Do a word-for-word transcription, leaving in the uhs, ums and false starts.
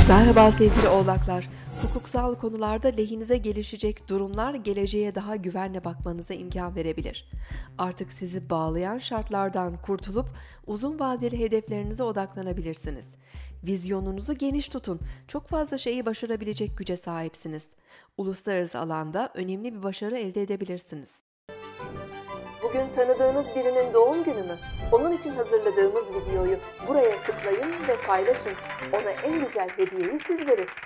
Merhaba sevgili oğlaklar. Hukuksal konularda lehinize gelişecek durumlar geleceğe daha güvenle bakmanıza imkan verebilir. Artık sizi bağlayan şartlardan kurtulup uzun vadeli hedeflerinize odaklanabilirsiniz. Vizyonunuzu geniş tutun. Çok fazla şeyi başarabilecek güce sahipsiniz. Uluslararası alanda önemli bir başarı elde edebilirsiniz. Bugün tanıdığınız birinin doğum günü mü? Onun için hazırladığımız videoyu buraya tıklayın ve paylaşın. Ona en güzel hediyeyi siz verin.